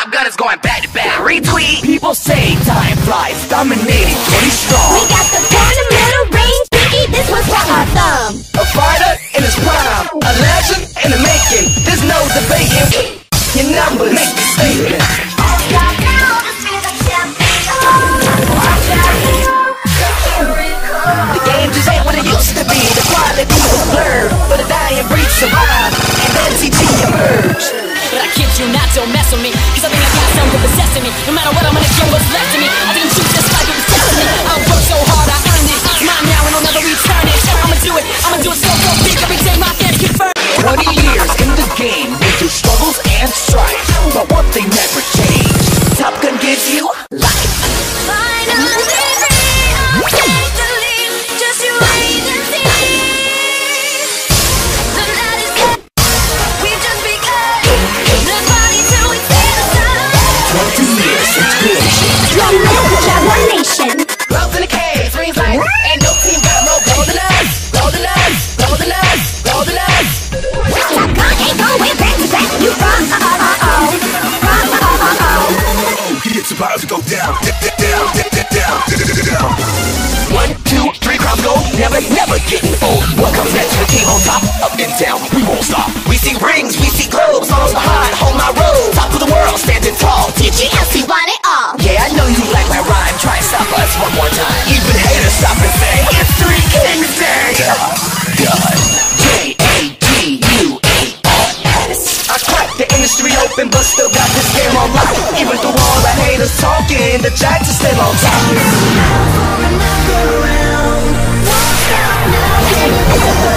Top Gun is going back to back. Retweet. People say time flies, dominating 20 strong. We got the fundamental range, Biggie, this was for our thumb. A fighter in his prime, a legend in the making. There's no debating. Your numbers make the statement. The game just ain't what it used to be. The quality was blurred, but a dying breed survived, and then TT emerged. But I kid you not, don't mess with me, cause I think I got something possessing me. No matter what, I'm gonna get what's left of me. I didn't choose this life, it was destiny. I worked so hard, I earned it. It's mine now and I'll never return it. I'ma do it so big every day my fans confirm. 20 years in the game, with your struggles and strife, but one thing never changed. Top Gun gives you life. Finally free, I'll take the lead. Just you wait and see. The night is set, we've just begun. Let's party till we see the sun. 20 years since creation. One man, one nation. Love in the cave, rings like ain't no team got more gold than us. Gold than us, gold than us, gold than us. Top Gun ain't going back to back. You from It's about to go down, down. 1, 2, 3 crowds go, never getting old. What comes next? The king on top, up and down, we won't stop. We see rings, we see globes, songs behind, hold my road. Top of the world, standing tall. TGS, want it all. Yeah, I know you like my rhyme. Try and stop us one more time. Even haters stop and say, it's 3 Kings Day. Done. J-A-G-U-A-R-S. I cracked the industry open, but still got this game on lock. Even through all the haters talking, the Jacks are still on top.